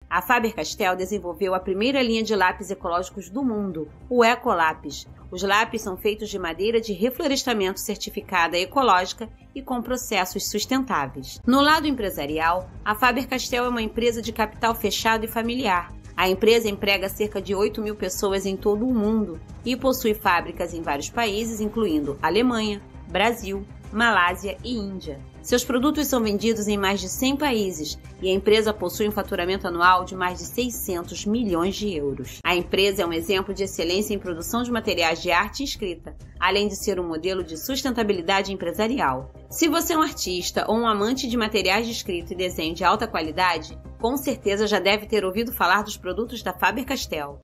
A Faber-Castell desenvolveu a primeira linha de lápis ecológicos do mundo, o Ecolápis. Os lápis são feitos de madeira de reflorestamento certificada ecológica e com processos sustentáveis. No lado empresarial, a Faber-Castell é uma empresa de capital fechado e familiar. A empresa emprega cerca de 8.000 pessoas em todo o mundo e possui fábricas em vários países, incluindo Alemanha, Brasil, Malásia e Índia. Seus produtos são vendidos em mais de 100 países e a empresa possui um faturamento anual de mais de 600 milhões de euros. A empresa é um exemplo de excelência em produção de materiais de arte e escrita, além de ser um modelo de sustentabilidade empresarial. Se você é um artista ou um amante de materiais de escrita e desenho de alta qualidade, com certeza já deve ter ouvido falar dos produtos da Faber-Castell.